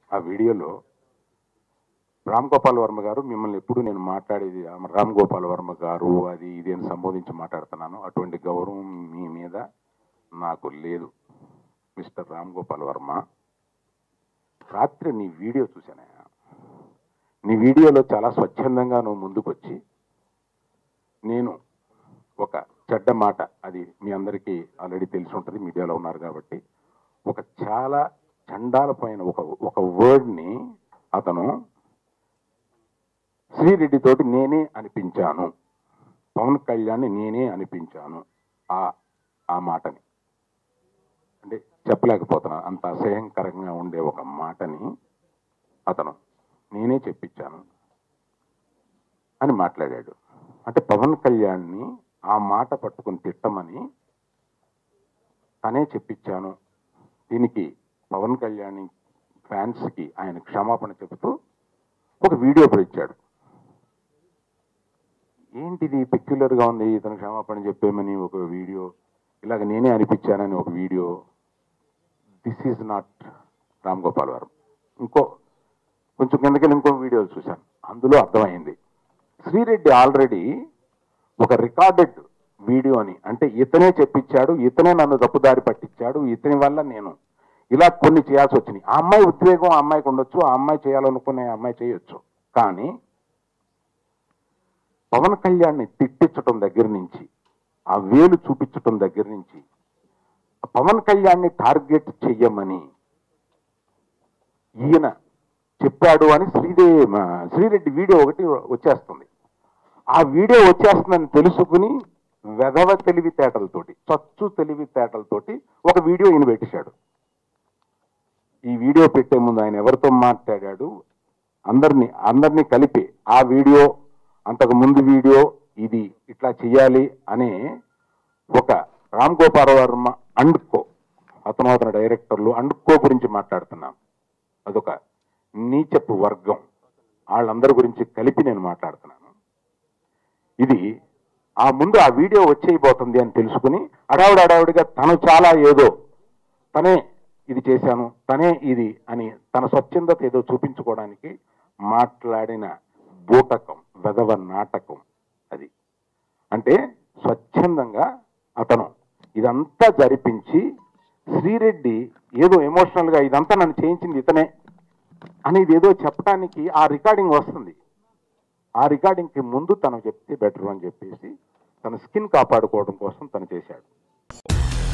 ఆ వీడియోలో రామ్ గోపాల్ వర్మ గారు మిమ్మల్ని ఎప్పుడు నేను మాట్లాడేది రామ్ గోపాల్ వర్మ గారు అది ఇది అని సంబోధించి మాట్లాడుతున్నాను. అటువంటి గౌరవం మీ మీద నాకు లేదు మిస్టర్ రామ్ గోపాల్ వర్మ. రాత్రి నీ వీడియో చూశానయ్యా. నీ వీడియోలో చాలా స్వచ్ఛందంగా నువ్వు ముందుకొచ్చి నేను ఒక చెడ్డ మాట, అది మీ అందరికీ ఆల్రెడీ తెలిసి ఉంటుంది, మీడియాలో ఉన్నారు కాబట్టి, ఒక చాలా చండాలపైన ఒక వర్డ్ని అతను శ్రీరెడ్డి తోటి నేనే అనిపించాను, పవన్ కళ్యాణ్ని నేనే అనిపించాను. ఆ మాటని అంటే చెప్పలేకపోతున్నా, అంత అసహ్యంకరంగా ఉండే ఒక మాటని అతను నేనే చెప్పించాను అని మాట్లాడాడు. అంటే పవన్ కళ్యాణ్ని ఆ మాట పట్టుకుని తిట్టమని తనే చెప్పించాను. దీనికి పవన్ కళ్యాణ్ ఫ్యాన్స్కి ఆయన క్షమాపణ చెబుతూ ఒక వీడియో ఇచ్చాడు. ఏంటిది పెక్యులర్గా ఉంది, ఇతను క్షమాపణ చెప్పేమని ఒక వీడియో, ఇలాగ నేనే అనిపించానని ఒక video. This is not Ram Gopal Varma. కొంచెం కిందకెళ్ళి ఇంకో వీడియోలు చూశాను, అందులో అర్థమైంది శ్రీరెడ్డి ఆల్రెడీ ఒక రికార్డెడ్ వీడియోని, అంటే ఇతనే చెప్పించాడు, ఇతనే నన్ను తప్పుదారి పట్టించాడు, ఇతని వల్ల నేను ఇలా కొన్ని చేయాల్సి వచ్చినాయి. ఆ అమ్మాయి ఉద్వేగం ఆ అమ్మాయికి ఉండొచ్చు, ఆ అమ్మాయి చేయాలనుకునే అమ్మాయి చేయొచ్చు, కానీ పవన్ కళ్యాణ్ని తిట్టించడం దగ్గర నుంచి, ఆ వేలు చూపించటం దగ్గర నుంచి, పవన్ కళ్యాణ్ని టార్గెట్ చెయ్యమని ఈయన చెప్పాడు అని శ్రీరెడ్డి వీడియో ఒకటి వచ్చేస్తుంది. ఆ వీడియో వచ్చేస్తుందని తెలుసుకుని వెధవ తెలివితేటలతోటి, చచ్చు తెలివితేటలతోటి ఒక వీడియో ఈయన పెట్టేశాడు. ఈ వీడియో పెట్టే ముందు ఆయన ఎవరితో మాట్లాడాడు, అందరినీ కలిపి ఆ వీడియో, అంతకు ముందు వీడియో, ఇది ఇట్లా చెయ్యాలి అనే ఒక రామ్ గోపాల్ వర్మ అండ్కో, అతను డైరెక్టర్లు అండ్కో గురించి మాట్లాడుతున్నాం. అదొక నీచపు వర్గం, వాళ్ళందరి గురించి కలిపి నేను మాట్లాడుతున్నాను. ఇది ఆ ముందు ఆ వీడియో వచ్చేయబోతుంది అని తెలుసుకుని అడావుడిగా తను చాలా ఏదో, తనే ఇది చేశాను, తనే ఇది అని తన స్వచ్ఛందత ఏదో చూపించుకోవడానికి మాట్లాడిన బూటకం, వెధవ నాటకం అది. అంటే స్వచ్ఛందంగా అతను ఇదంతా జరిపించి శ్రీరెడ్డి ఏదో ఎమోషనల్గా ఇదంతా నన్ను చేయించింది ఇతనే అనేది ఏదో చెప్పడానికి ఆ రికార్డింగ్ వస్తుంది. ఆ రికార్డింగ్కి ముందు తను చెప్తే బెటర్ అని చెప్పేసి తన స్కిన్ కాపాడుకోవడం కోసం తను చేశాడు.